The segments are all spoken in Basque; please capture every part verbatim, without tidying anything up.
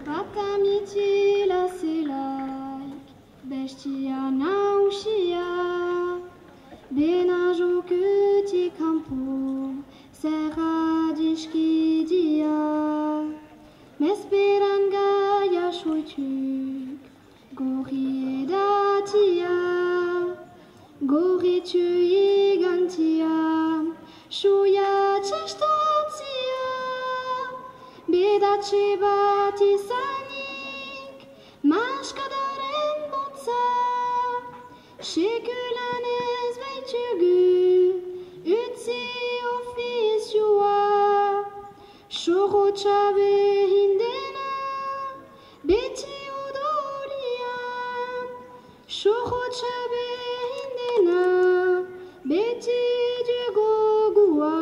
Batamiti la selaik, bestia naushia, benajo kuti campo, serra dishkidia, mesperanga yashoituk, gori datia, gori tu igantia, shuya cheshtatia, bedache batisanik, mashkadaren botsa, shekulanes veitugu, utsi officiua, shorochabe hindena, beti odolia, shorochabe hindena, beti dugogua,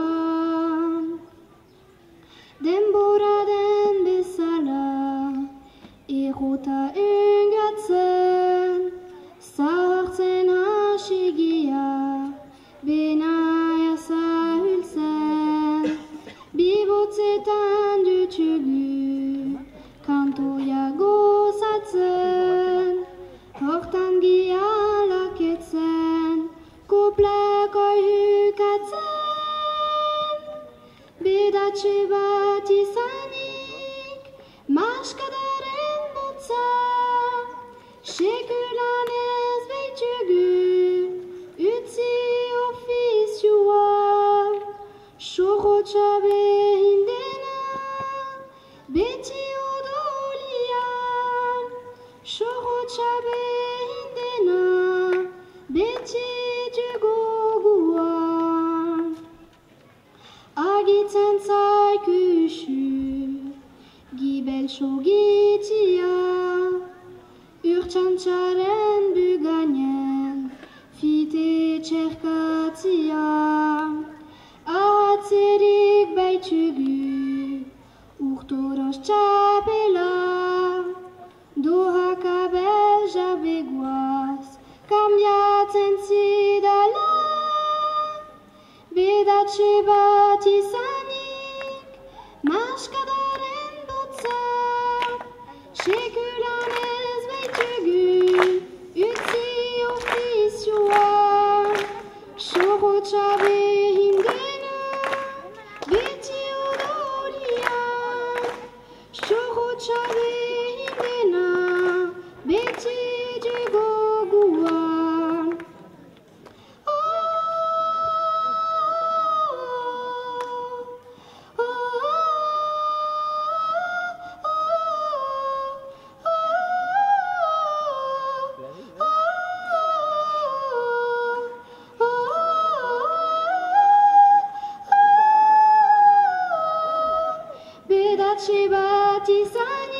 dembora den besala, erota ungatsen, sarten ashigia, benaya sahulsen, bibotetan du tugu, kantoya gosatsen, hortangia laketsen, kopla koyukatsen, bedache batisanik, mashkadaren botsa, shekulanes veitugu, utsi officiua, shorochabe hindena, beti odolia, shorochabe hindena, beti dugogua, agiten saikushu, gibel shogitia, urchancharen buganyen, fite cherkatia, ahatserik baitugu, urtoros chapela, doha kabel javeguas, kamyaten sidala, bedache batisanik, mashkadaren botsa, shekulanes veitugu, utsi officiua, shorochabe hindena, beti odolia, shorochabe hindena, beti dugogua. Bedache batisani